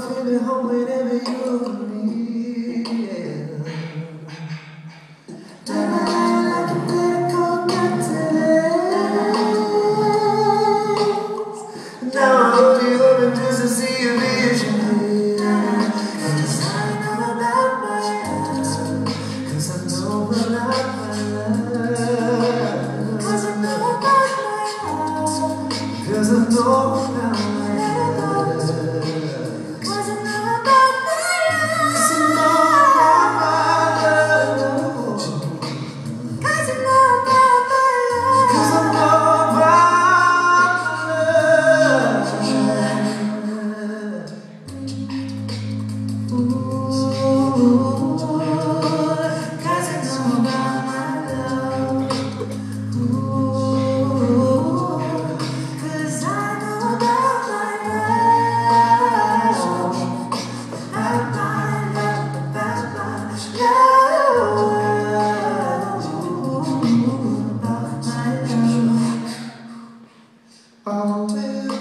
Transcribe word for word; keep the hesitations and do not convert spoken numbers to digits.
feel at home whenever you're with me, yeah. Turn my life like a better cold cocktails. Now I hold you open just to see your vision, yeah. Cause I know about my love, cause I know about my love, cause I know about my love, cause I know about my love. I'll tell you.